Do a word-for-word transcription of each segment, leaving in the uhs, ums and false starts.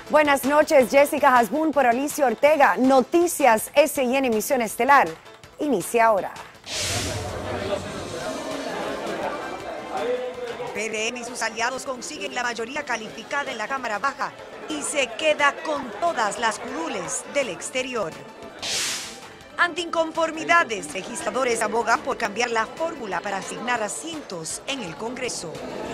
Buenas noches, Jessica Hasbun por Alicia Ortega. Noticias S I N Emisión Estelar. Inicia ahora. P D M y sus aliados consiguen la mayoría calificada en la Cámara Baja y se queda con todas las curules del exterior. Ante inconformidades, legisladores abogan por cambiar la fórmula para asignar asientos en el Congreso.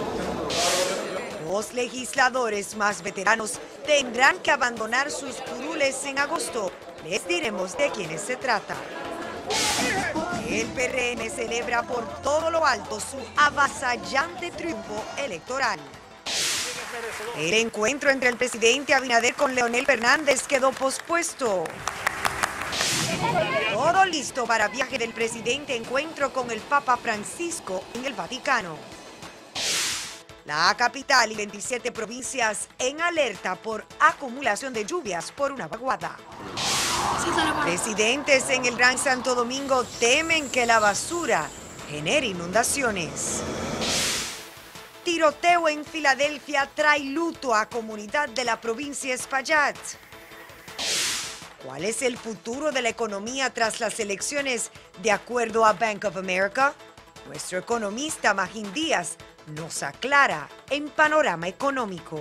Los legisladores más veteranos tendrán que abandonar sus curules en agosto. Les diremos de quiénes se trata. El P R M celebra por todo lo alto su avasallante triunfo electoral. El encuentro entre el presidente Abinader con Leonel Fernández quedó pospuesto. Todo listo para viaje del presidente, encuentro con el Papa Francisco en el Vaticano. La capital y veintisiete provincias en alerta por acumulación de lluvias por una vaguada. Residentes en el Gran Santo Domingo temen que la basura genere inundaciones. Tiroteo en Filadelfia trae luto a comunidad de la provincia Espaillat. ¿Cuál es el futuro de la economía tras las elecciones de acuerdo a Bank of America? Nuestro economista Magín Díaz nos aclara en Panorama Económico.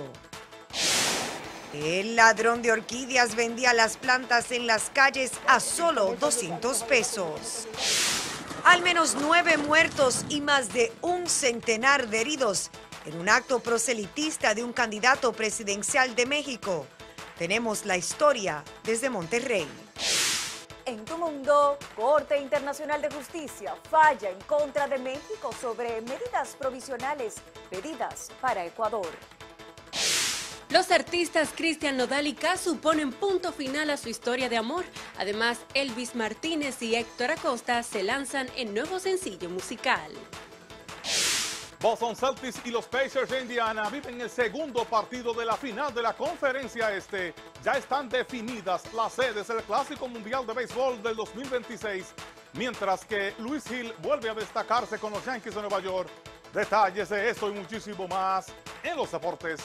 El ladrón de orquídeas vendía las plantas en las calles a solo doscientos pesos. Al menos nueve muertos y más de un centenar de heridos en un acto proselitista de un candidato presidencial de México. Tenemos la historia desde Monterrey. En tu mundo, Corte Internacional de Justicia falla en contra de México sobre medidas provisionales pedidas para Ecuador. Los artistas Cristian Nodal y Cazzu ponen punto final a su historia de amor. Además, Elvis Martínez y Héctor Acosta se lanzan en nuevo sencillo musical. Boston Celtics y los Pacers de Indiana viven el segundo partido de la final de la Conferencia Este. Ya están definidas las sedes del Clásico Mundial de Béisbol del dos mil veintiséis, mientras que Luis Hill vuelve a destacarse con los Yankees de Nueva York. Detalles de esto y muchísimo más en los deportes.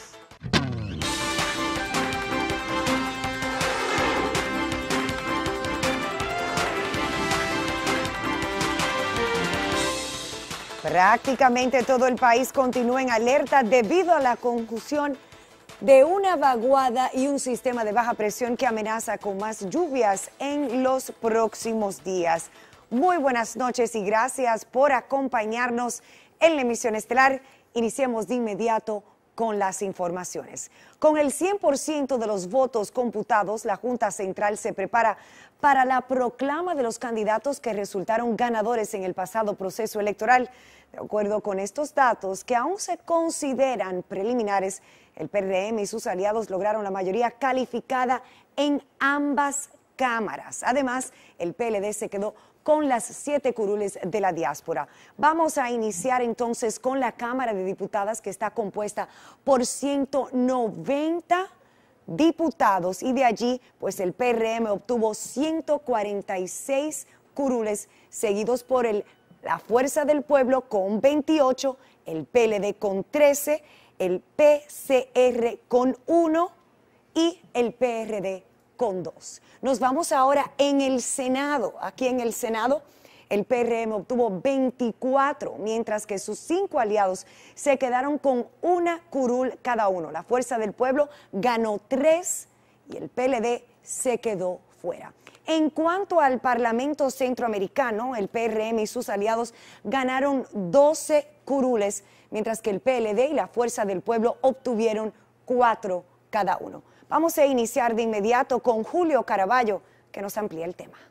Prácticamente todo el país continúa en alerta debido a la conjunción de una vaguada y un sistema de baja presión que amenaza con más lluvias en los próximos días. Muy buenas noches y gracias por acompañarnos en la emisión estelar. Iniciemos de inmediato con las informaciones. Con el cien por ciento de los votos computados, la Junta Central se prepara para la proclama de los candidatos que resultaron ganadores en el pasado proceso electoral. De acuerdo con estos datos, que aún se consideran preliminares, el P R M y sus aliados lograron la mayoría calificada en ambas cámaras. Además, el P L D se quedó con las siete curules de la diáspora. Vamos a iniciar entonces con la Cámara de Diputadas, que está compuesta por ciento noventa diputados, y de allí pues el P R M obtuvo ciento cuarenta y seis curules, seguidos por el, la Fuerza del Pueblo con veintiocho, el P L D con trece, el P C R con uno y el P R D con dos. Nos vamos ahora en el Senado. Aquí en el Senado el P R M obtuvo veinticuatro, mientras que sus cinco aliados se quedaron con una curul cada uno. La Fuerza del Pueblo ganó tres y el P L D se quedó fuera. En cuanto al Parlamento Centroamericano, el P R M y sus aliados ganaron doce curules, mientras que el P L D y la Fuerza del Pueblo obtuvieron cuatro cada uno. Vamos a iniciar de inmediato con Julio Caraballo, que nos amplía el tema.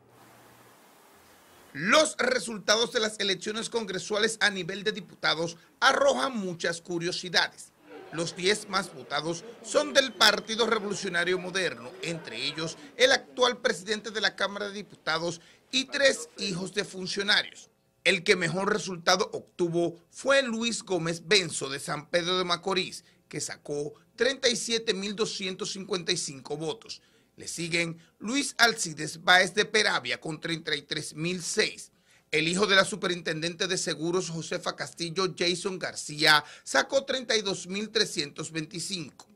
Los resultados de las elecciones congresuales a nivel de diputados arrojan muchas curiosidades. Los diez más votados son del Partido Revolucionario Moderno, entre ellos el actual presidente de la Cámara de Diputados y tres hijos de funcionarios. El que mejor resultado obtuvo fue Luis Gómez Benzo de San Pedro de Macorís, que sacó treinta y siete mil doscientos cincuenta y cinco votos. Le siguen Luis Alcides Báez de Peravia con treinta y tres mil seis. El hijo de la superintendente de seguros, Josefa Castillo, Jason García, sacó treinta y dos mil trescientos veinticinco.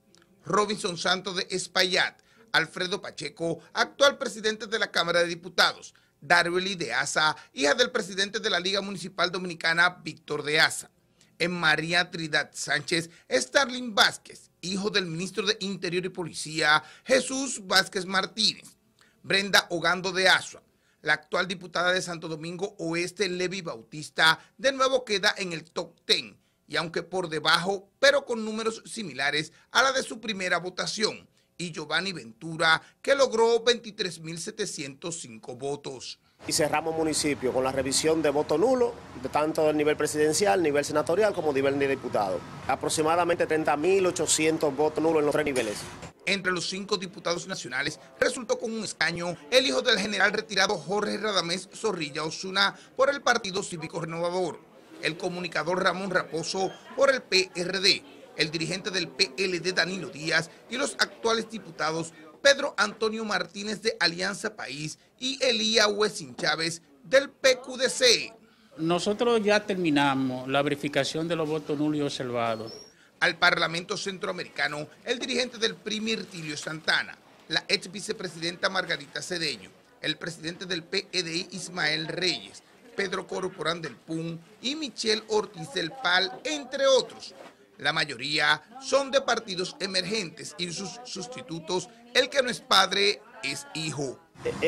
Robinson Santos de Espaillat, Alfredo Pacheco, actual presidente de la Cámara de Diputados, Darwely de Asa, hija del presidente de la Liga Municipal Dominicana, Víctor de Asa. En María Trinidad Sánchez, Starling Vázquez, hijo del ministro de Interior y Policía, Jesús Vázquez Martínez. Brenda Ogando de Asua, la actual diputada de Santo Domingo Oeste, Levi Bautista, de nuevo queda en el top diez, y aunque por debajo, pero con números similares a la de su primera votación, y Giovanni Ventura, que logró veintitrés mil setecientos cinco votos. Y cerramos municipio con la revisión de voto nulo, de tanto del nivel presidencial, nivel senatorial como nivel de diputado. Aproximadamente treinta mil ochocientos votos nulos en los tres niveles. Entre los cinco diputados nacionales resultó con un escaño el hijo del general retirado Jorge Radamés Zorrilla Osuna por el Partido Cívico Renovador, el comunicador Ramón Raposo por el P R D, el dirigente del P L D Danilo Díaz y los actuales diputados Pedro Antonio Martínez de Alianza País y Elía Huesin Chávez del P Q D C. Nosotros ya terminamos la verificación de los votos nulos y observados. Al Parlamento Centroamericano, el dirigente del P R I Mirtilio Santana, la ex vicepresidenta Margarita Cedeño, el presidente del P E D I Ismael Reyes, Pedro Corporán del P U N y Michelle Ortiz del P A L, entre otros. La mayoría son de partidos emergentes y sus sustitutos, el que no es padre es hijo.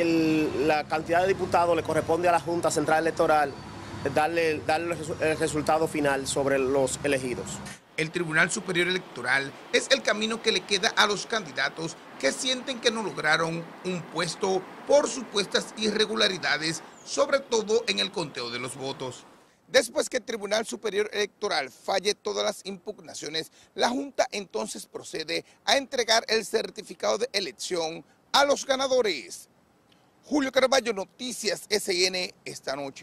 El, la cantidad de diputados le corresponde a la Junta Central Electoral darle, darle el resultado final sobre los elegidos. El Tribunal Superior Electoral es el camino que le queda a los candidatos que sienten que no lograron un puesto por supuestas irregularidades, sobre todo en el conteo de los votos. Después que el Tribunal Superior Electoral falle todas las impugnaciones, la Junta entonces procede a entregar el certificado de elección a los ganadores. Julio Carballo, Noticias S I N, esta noche.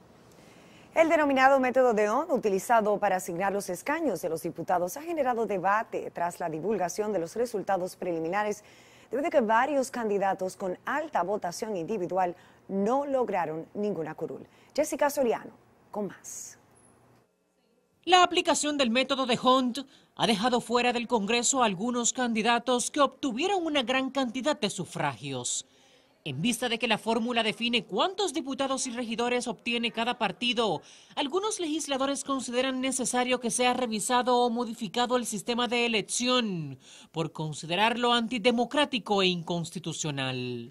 El denominado método de Hond, utilizado para asignar los escaños de los diputados, ha generado debate tras la divulgación de los resultados preliminares, debido a que varios candidatos con alta votación individual no lograron ninguna curul. Jessica Soriano, con más. La aplicación del método de Hond ha dejado fuera del Congreso a algunos candidatos que obtuvieron una gran cantidad de sufragios. En vista de que la fórmula define cuántos diputados y regidores obtiene cada partido, algunos legisladores consideran necesario que sea revisado o modificado el sistema de elección por considerarlo antidemocrático e inconstitucional.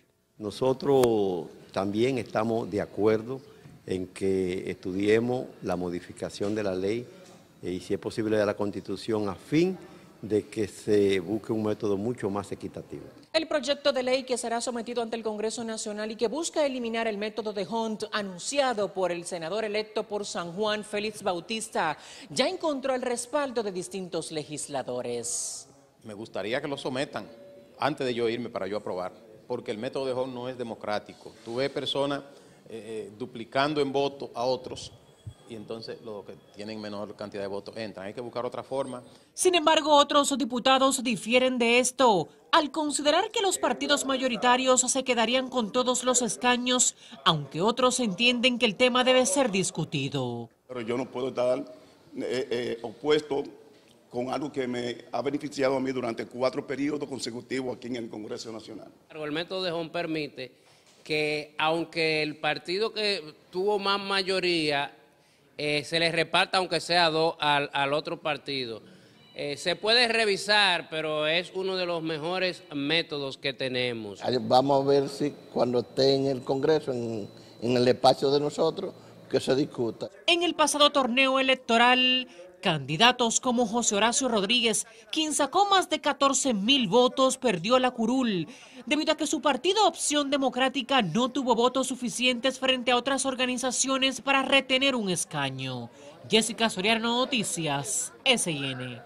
Nosotros también estamos de acuerdo en que estudiemos la modificación de la ley y, si es posible, de la Constitución, a fin de que se busque un método mucho más equitativo. El proyecto de ley que será sometido ante el Congreso Nacional y que busca eliminar el método de Hond, anunciado por el senador electo por San Juan, Félix Bautista, ya encontró el respaldo de distintos legisladores. Me gustaría que lo sometan antes de yo irme para yo aprobar, porque el método de Hond no es democrático. Tú ves personas eh, duplicando en voto a otros, y entonces los que tienen menor cantidad de votos entran. Hay que buscar otra forma. Sin embargo, otros diputados difieren de esto, al considerar que los partidos mayoritarios se quedarían con todos los escaños, aunque otros entienden que el tema debe ser discutido. Pero yo no puedo estar eh, eh, opuesto con algo que me ha beneficiado a mí durante cuatro periodos consecutivos aquí en el Congreso Nacional. El método de Hond permite que, aunque el partido que tuvo más mayoría Eh, se les reparta, aunque sea dos, al, al otro partido. Eh, se puede revisar, pero es uno de los mejores métodos que tenemos. Vamos a ver si cuando esté en el Congreso, en, en el espacio de nosotros, que se discuta. En el pasado torneo electoral, candidatos como José Horacio Rodríguez, quien sacó más de catorce mil votos, perdió la curul, debido a que su partido Opción Democrática no tuvo votos suficientes frente a otras organizaciones para retener un escaño. Jessica Soriano, Noticias S I N.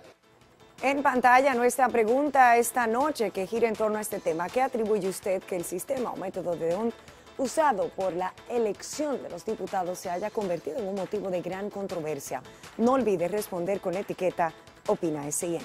En pantalla nuestra pregunta esta noche que gira en torno a este tema. ¿Qué atribuye usted que el sistema o método de Hond usado por la elección de los diputados se haya convertido en un motivo de gran controversia? No olvide responder con la etiqueta Opina S I N.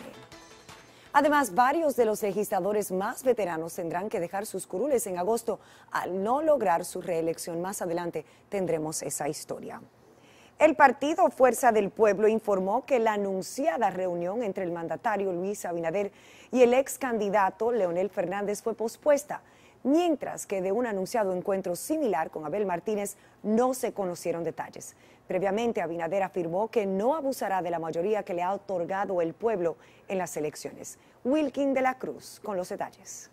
Además, varios de los legisladores más veteranos tendrán que dejar sus curules en agosto al no lograr su reelección. Más adelante tendremos esa historia. El partido Fuerza del Pueblo informó que la anunciada reunión entre el mandatario Luis Abinader y el ex candidato Leonel Fernández fue pospuesta, mientras que de un anunciado encuentro similar con Abel Martínez no se conocieron detalles. Previamente, Abinader afirmó que no abusará de la mayoría que le ha otorgado el pueblo en las elecciones. Wilkin de la Cruz con los detalles.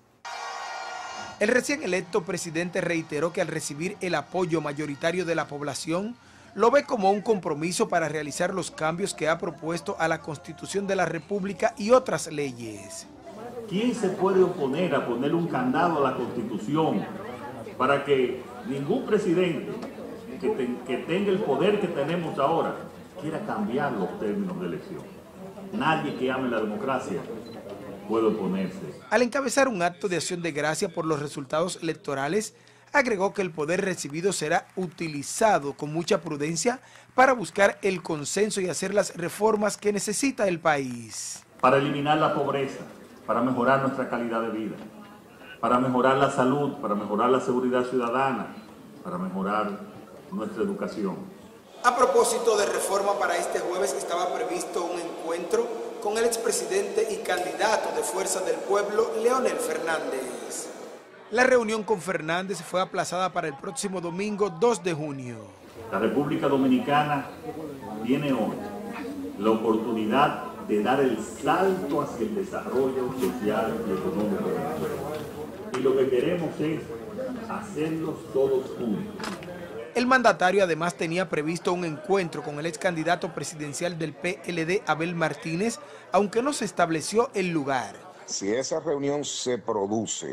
El recién electo presidente reiteró que al recibir el apoyo mayoritario de la población, lo ve como un compromiso para realizar los cambios que ha propuesto a la Constitución de la República y otras leyes. ¿Quién se puede oponer a poner un candado a la Constitución para que ningún presidente que, te, que tenga el poder que tenemos ahora quiera cambiar los términos de elección? Nadie que ame la democracia puede oponerse. Al encabezar un acto de acción de gracia por los resultados electorales, agregó que el poder recibido será utilizado con mucha prudencia para buscar el consenso y hacer las reformas que necesita el país. Para eliminar la pobreza, para mejorar nuestra calidad de vida, para mejorar la salud, para mejorar la seguridad ciudadana, para mejorar nuestra educación. A propósito de reforma, para este jueves estaba previsto un encuentro con el expresidente y candidato de Fuerza del Pueblo, Leonel Fernández. La reunión con Fernández fue aplazada para el próximo domingo dos de junio. La República Dominicana tiene hoy la oportunidad de dar el salto hacia el desarrollo social y económico de la nación. Y lo que queremos es hacerlos todos juntos. El mandatario además tenía previsto un encuentro con el ex candidato presidencial del P L D, Abel Martínez, aunque no se estableció el lugar. Si esa reunión se produce,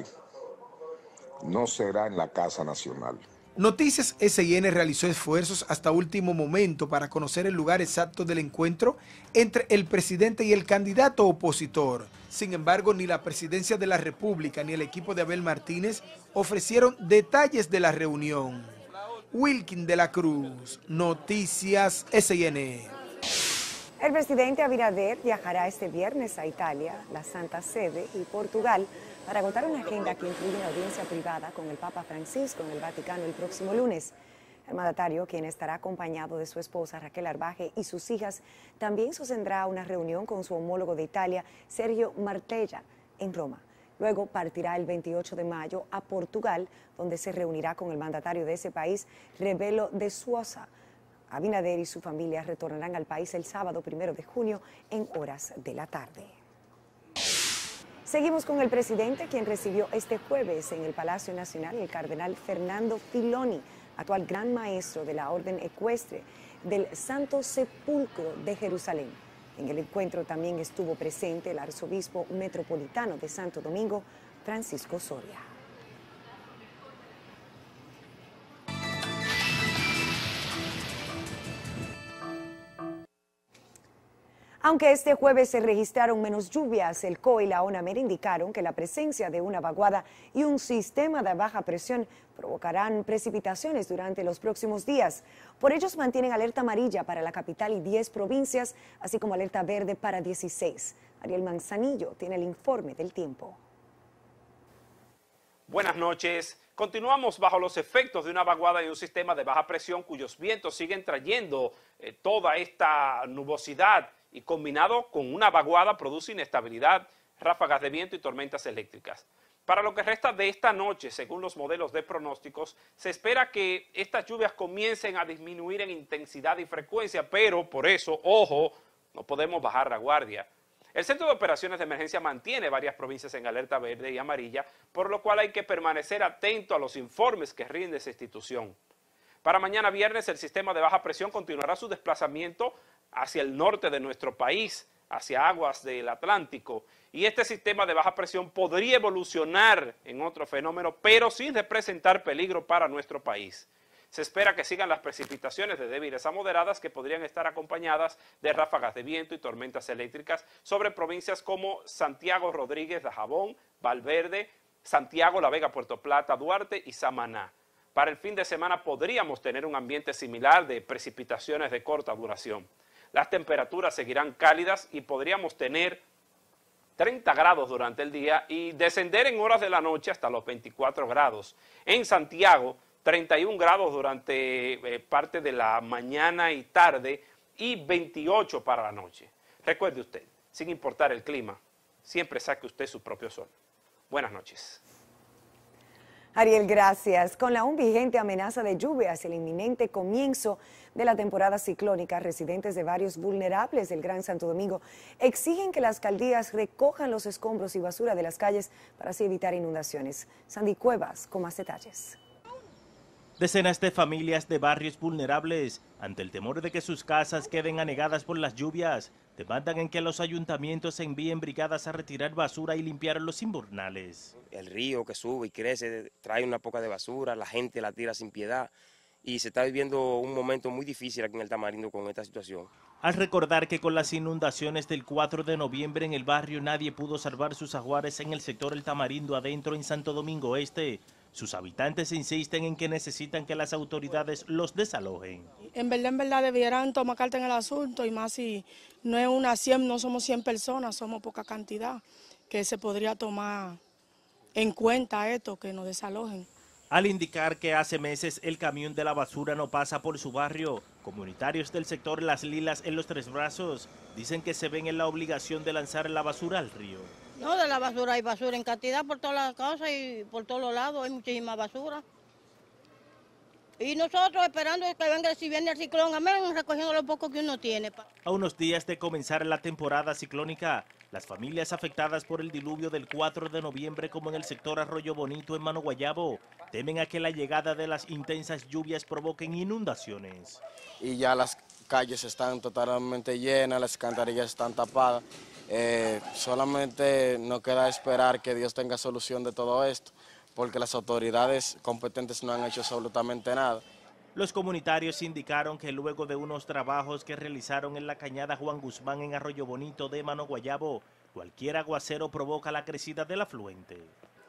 no será en la Casa Nacional. Noticias S I N realizó esfuerzos hasta último momento para conocer el lugar exacto del encuentro entre el presidente y el candidato opositor. Sin embargo, ni la Presidencia de la República ni el equipo de Abel Martínez ofrecieron detalles de la reunión. Wilkin de la Cruz, Noticias S I N. El presidente Abinader viajará este viernes a Italia, la Santa Sede y Portugal para agotar una agenda que incluye una audiencia privada con el Papa Francisco en el Vaticano el próximo lunes. El mandatario, quien estará acompañado de su esposa Raquel Arbaje y sus hijas, también sostendrá una reunión con su homólogo de Italia, Sergio Martella, en Roma. Luego partirá el veintiocho de mayo a Portugal, donde se reunirá con el mandatario de ese país, Rebelo de Sousa. Abinader y su familia retornarán al país el sábado primero de junio en horas de la tarde. Seguimos con el presidente, quien recibió este jueves en el Palacio Nacional el cardenal Fernando Filoni, actual gran maestro de la Orden Ecuestre del Santo Sepulcro de Jerusalén. En el encuentro también estuvo presente el arzobispo metropolitano de Santo Domingo, Francisco Soria. Aunque este jueves se registraron menos lluvias, el C O E y la ONAMED indicaron que la presencia de una vaguada y un sistema de baja presión provocarán precipitaciones durante los próximos días. Por ello, mantienen alerta amarilla para la capital y diez provincias, así como alerta verde para dieciséis. Ariel Manzanillo tiene el informe del tiempo. Buenas noches. Continuamos bajo los efectos de una vaguada y un sistema de baja presión cuyos vientos siguen trayendo eh, toda esta nubosidad y combinado con una vaguada produce inestabilidad, ráfagas de viento y tormentas eléctricas. Para lo que resta de esta noche, según los modelos de pronósticos, se espera que estas lluvias comiencen a disminuir en intensidad y frecuencia, pero por eso, ojo, no podemos bajar la guardia. El Centro de Operaciones de Emergencia mantiene varias provincias en alerta verde y amarilla, por lo cual hay que permanecer atento a los informes que rinde esa institución. Para mañana viernes, el sistema de baja presión continuará su desplazamiento hacia el norte de nuestro país, hacia aguas del Atlántico, y este sistema de baja presión podría evolucionar en otro fenómeno, pero sin representar peligro para nuestro país. Se espera que sigan las precipitaciones de débiles a moderadas que podrían estar acompañadas de ráfagas de viento y tormentas eléctricas sobre provincias como Santiago, Rodríguez, Dajabón, Valverde, Santiago, La Vega, Puerto Plata, Duarte y Samaná. Para el fin de semana podríamos tener un ambiente similar de precipitaciones de corta duración. Las temperaturas seguirán cálidas y podríamos tener treinta grados durante el día y descender en horas de la noche hasta los veinticuatro grados. En Santiago treinta y un grados durante eh, parte de la mañana y tarde y veintiocho para la noche. Recuerde usted, sin importar el clima, siempre saque usted su propio sol. Buenas noches. Ariel, gracias. Con la aún vigente amenaza de lluvias y el inminente comienzo de la temporada ciclónica, residentes de barrios vulnerables del Gran Santo Domingo exigen que las alcaldías recojan los escombros y basura de las calles para así evitar inundaciones. Sandy Cuevas con más detalles. Decenas de familias de barrios vulnerables, ante el temor de que sus casas queden anegadas por las lluvias, demandan en que los ayuntamientos envíen brigadas a retirar basura y limpiar los invernales. El río que sube y crece trae una poca de basura, la gente la tira sin piedad y se está viviendo un momento muy difícil aquí en el Tamarindo con esta situación. Al recordar que con las inundaciones del cuatro de noviembre en el barrio nadie pudo salvar sus ajuares en el sector El Tamarindo adentro en Santo Domingo Este, sus habitantes insisten en que necesitan que las autoridades los desalojen. En verdad, en verdad debieran tomar carta en el asunto y más si no es una cien, no somos cien personas, somos poca cantidad, que se podría tomar en cuenta esto, que nos desalojen. Al indicar que hace meses el camión de la basura no pasa por su barrio, comunitarios del sector Las Lilas en Los Tres Brazos dicen que se ven en la obligación de lanzar la basura al río. No, de la basura hay basura en cantidad por todas las casas y por todos los lados hay muchísima basura. Y nosotros esperando que venga, si viene el ciclón, amén, recogiendo lo poco que uno tiene. A unos días de comenzar la temporada ciclónica, las familias afectadas por el diluvio del cuatro de noviembre, como en el sector Arroyo Bonito en Mano Guayabo, temen a que la llegada de las intensas lluvias provoquen inundaciones. Y ya las calles están totalmente llenas, las alcantarillas están tapadas. Eh, solamente nos queda esperar que Dios tenga solución de todo esto, porque las autoridades competentes no han hecho absolutamente nada. Los comunitarios indicaron que luego de unos trabajos que realizaron en la cañada Juan Guzmán en Arroyo Bonito de Mano Guayabo, cualquier aguacero provoca la crecida del afluente.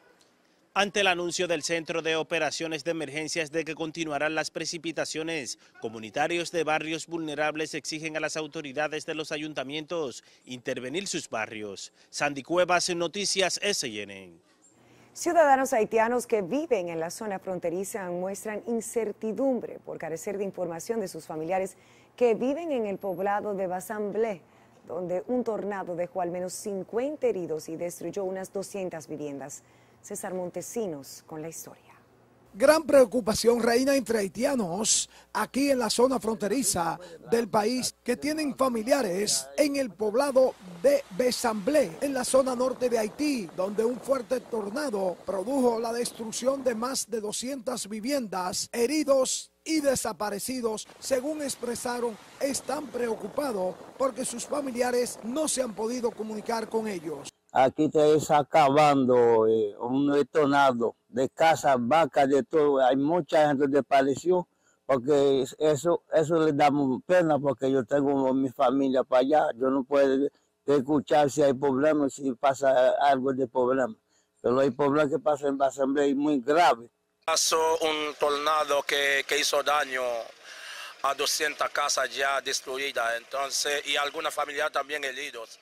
Ante el anuncio del Centro de Operaciones de Emergencias de que continuarán las precipitaciones, comunitarios de barrios vulnerables exigen a las autoridades de los ayuntamientos intervenir sus barrios. Sandy Cuevas, Noticias S N. Ciudadanos haitianos que viven en la zona fronteriza muestran incertidumbre por carecer de información de sus familiares que viven en el poblado de Basamblé, donde un tornado dejó al menos cincuenta heridos y destruyó unas doscientas viviendas. César Montesinos con la historia. Gran preocupación reina entre haitianos aquí en la zona fronteriza del país que tienen familiares en el poblado de Basamblé, en la zona norte de Haití, donde un fuerte tornado produjo la destrucción de más de doscientas viviendas, heridos y desaparecidos. Según expresaron, están preocupados porque sus familiares no se han podido comunicar con ellos. Aquí está acabando eh, un tornado de casas, vacas, de todo. Hay mucha gente que desapareció porque eso, eso le da pena porque yo tengo mi familia para allá. Yo no puedo escuchar si hay problemas, si pasa algo de problema. Pero hay problemas que pasan en Basamblé muy graves. Pasó un tornado que, que hizo daño a doscientas casas ya destruidas, entonces, y algunas familias también heridos.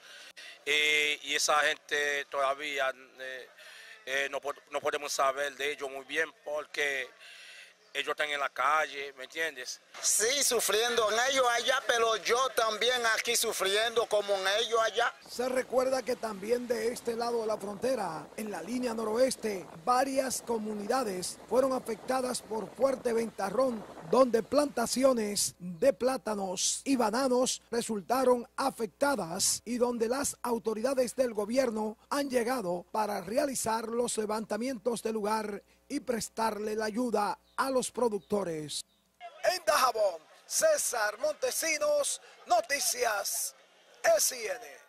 Y, y esa gente todavía eh, eh, no, no podemos saber de ellos muy bien porque ellos están en la calle, ¿me entiendes? Sí, sufriendo en ellos allá, pero yo también aquí sufriendo como en ellos allá. Se recuerda que también de este lado de la frontera, en la línea noroeste, varias comunidades fueron afectadas por fuerte ventarrón, donde plantaciones de plátanos y bananos resultaron afectadas y donde las autoridades del gobierno han llegado para realizar los levantamientos del lugar y prestarle la ayuda a los productores. En Dajabón, César Montesinos, Noticias S N.